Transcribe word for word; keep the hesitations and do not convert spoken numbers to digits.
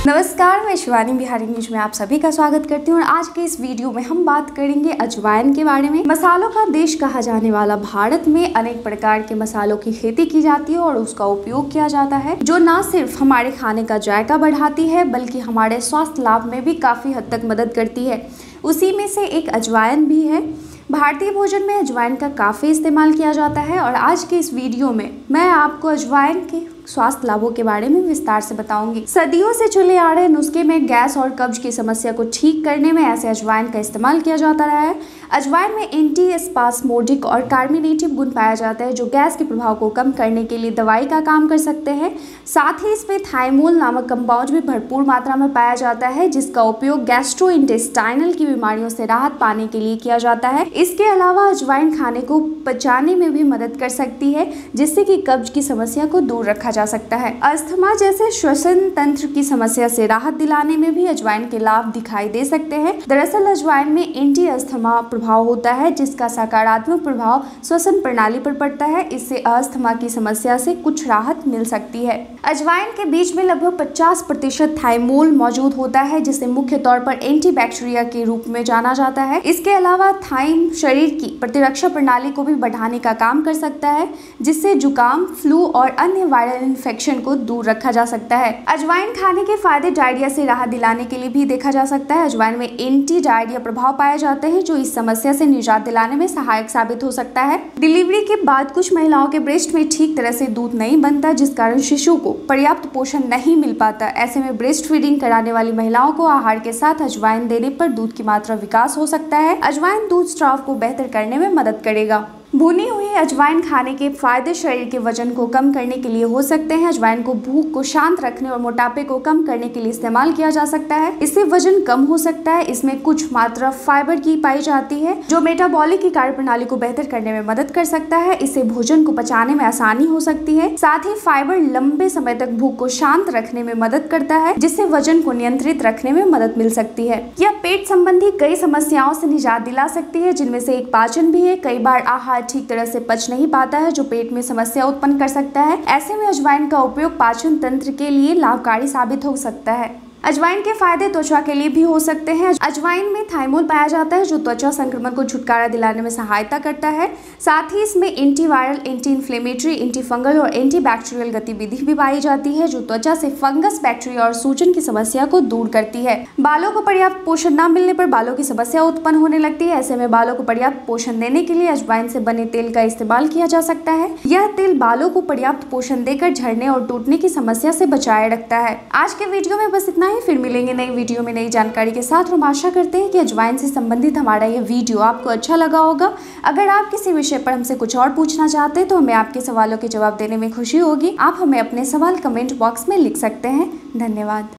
नमस्कार, मैं शिवानी बिहारी न्यूज में आप सभी का स्वागत करती हूँ और आज के इस वीडियो में हम बात करेंगे अजवाइन के बारे में। मसालों का देश कहा जाने वाला भारत में अनेक प्रकार के मसालों की खेती की जाती है और उसका उपयोग किया जाता है, जो न सिर्फ हमारे खाने का जायका बढ़ाती है बल्कि हमारे स्वास्थ्य लाभ में भी काफी हद तक मदद करती है। उसी में से एक अजवाइन भी है। भारतीय भोजन में अजवाइन का काफ़ी इस्तेमाल किया जाता है और आज के इस वीडियो में मैं आपको अजवाइन के स्वास्थ्य लाभों के बारे में विस्तार से बताऊंगी। सदियों से चले आ रहे नुस्खे में गैस और कब्ज की समस्या को ठीक करने में ऐसे अजवाइन का इस्तेमाल किया जाता रहा है। अजवाइन में एंटी स्पास्मोडिक और कार्मिनेटिव गुण पाया जाता है, जो गैस के प्रभाव को कम करने के लिए दवाई का काम कर सकते हैं। साथ ही इसमें थाइमोल नामक कंपाउंड भी भरपूर मात्रा में पाया जाता है, जिसका उपयोग गैस्ट्रोइंटेस्टाइनल की बीमारियों से राहत पाने के लिए किया जाता है। इसके अलावा अजवाइन खाने को पचाने में भी मदद कर सकती है, जिससे कि कब्ज की समस्या को दूर रखा जा सकता है। अस्थमा जैसे श्वसन तंत्र की समस्या से राहत दिलाने में भी अजवाइन के लाभ दिखाई दे सकते हैं। दरअसल अजवाइन में एंटी अस्थमा प्रभाव होता है, जिसका सकारात्मक प्रभाव श्वसन प्रणाली पर पड़ता है। इससे अस्थमा की समस्या से कुछ राहत मिल सकती है। अजवाइन के बीज में लगभग पचास प्रतिशत थाइमोल मौजूद होता है, जिसे मुख्य तौर पर एंटीबैक्टीरिया के रूप में जाना जाता है। इसके अलावा थाइम शरीर की प्रतिरक्षा प्रणाली को भी बढ़ाने का काम कर सकता है, जिससे जुकाम, फ्लू और अन्य वायरल इन्फेक्शन को दूर रखा जा सकता है। अजवाइन खाने के फायदे डायरिया से राहत दिलाने के लिए भी देखा जा सकता है। अजवाइन में एंटी डायरिया प्रभाव पाए जाते हैं, जो इस समस्या से निजात दिलाने में सहायक साबित हो सकता है। डिलीवरी के बाद कुछ महिलाओं के ब्रेस्ट में ठीक तरह से दूध नहीं बनता, जिस कारण शिशु को पर्याप्त पोषण नहीं मिल पाता। ऐसे में ब्रेस्ट फीडिंग कराने वाली महिलाओं को आहार के साथ अजवाइन देने पर दूध की मात्रा विकास हो सकता है। अजवाइन दूध स्राव को बेहतर करने में मदद करेगा। भुनी हुई अजवाइन खाने के फायदे शरीर के वजन को कम करने के लिए हो सकते हैं। अजवाइन को भूख को शांत रखने और मोटापे को कम करने के लिए इस्तेमाल किया जा सकता है। इससे वजन कम हो सकता है। इसमें कुछ मात्रा फाइबर की पाई जाती है, जो मेटाबॉलिक की कार्यप्रणाली को बेहतर करने में मदद कर सकता है। इससे भोजन को पचाने में आसानी हो सकती है। साथ ही फाइबर लंबे समय तक भूख को शांत रखने में मदद करता है, जिससे वजन को नियंत्रित रखने में मदद मिल सकती है। यह पेट संबंधी कई समस्याओं से निजात दिला सकती है, जिनमें से एक पाचन भी है। कई बार आहार ठीक तरह से पच नहीं पाता है, जो पेट में समस्या उत्पन्न कर सकता है। ऐसे में अजवाइन का उपयोग पाचन तंत्र के लिए लाभकारी साबित हो सकता है। अजवाइन के फायदे त्वचा के लिए भी हो सकते हैं। अजवाइन में थाइमोल पाया जाता है, जो त्वचा संक्रमण को छुटकारा दिलाने में सहायता करता है। साथ ही इसमें antiviral, anti inflammatory, anti fungal और एंटी बैक्टीरियल गतिविधि भी पाई जाती है, जो त्वचा से फंगस, बैक्टीरिया और सूजन की समस्या को दूर करती है। बालों को पर्याप्त पोषण न मिलने पर बालों की समस्या उत्पन्न होने लगती है। ऐसे में बालों को पर्याप्त पोषण देने के लिए अजवाइन से बने तेल का इस्तेमाल किया जा सकता है। यह तेल बालों को पर्याप्त पोषण देकर झड़ने और टूटने की समस्या से बचाए रखता है। आज के वीडियो में बस इतना ही। फिर मिलेंगे नई वीडियो में नई जानकारी के साथ। हम आशा करते हैं कि अजवाइन से संबंधित हमारा यह वीडियो आपको अच्छा लगा होगा। अगर आप किसी विषय पर हमसे कुछ और पूछना चाहते हैं तो हमें आपके सवालों के जवाब देने में खुशी होगी। आप हमें अपने सवाल कमेंट बॉक्स में लिख सकते हैं। धन्यवाद।